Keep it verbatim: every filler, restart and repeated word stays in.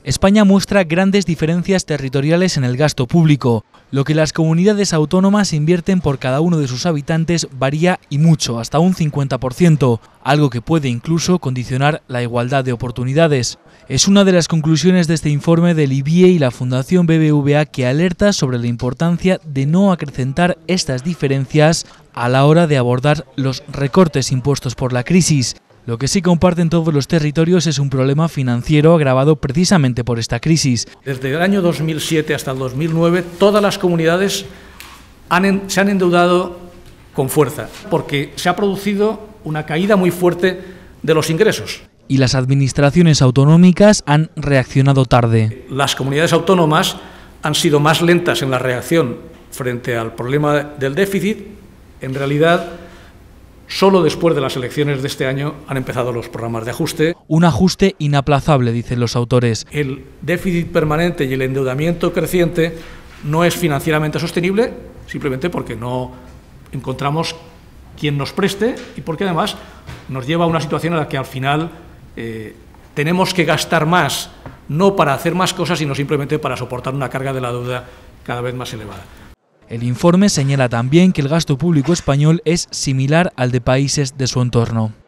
España muestra grandes diferencias territoriales en el gasto público. Lo que las comunidades autónomas invierten por cada uno de sus habitantes varía y mucho, hasta un cincuenta por ciento, algo que puede incluso condicionar la igualdad de oportunidades. Es una de las conclusiones de este informe del I B I E y la Fundación B B V A, que alerta sobre la importancia de no acrecentar estas diferencias a la hora de abordar los recortes impuestos por la crisis. Lo que sí comparten todos los territorios es un problema financiero agravado precisamente por esta crisis. Desde el año dos mil siete hasta el dos mil nueve, todas las comunidades han en, se han endeudado con fuerza, porque se ha producido una caída muy fuerte de los ingresos. Y las administraciones autonómicas han reaccionado tarde. Las comunidades autónomas han sido más lentas en la reacción frente al problema del déficit. En realidad, solo después de las elecciones de este año han empezado los programas de ajuste. Un ajuste inaplazable, dicen los autores. El déficit permanente y el endeudamiento creciente no es financieramente sostenible, simplemente porque no encontramos quien nos preste y porque además nos lleva a una situación en la que al final eh, tenemos que gastar más, no para hacer más cosas, sino simplemente para soportar una carga de la deuda cada vez más elevada. El informe señala también que el gasto público español es similar al de países de su entorno.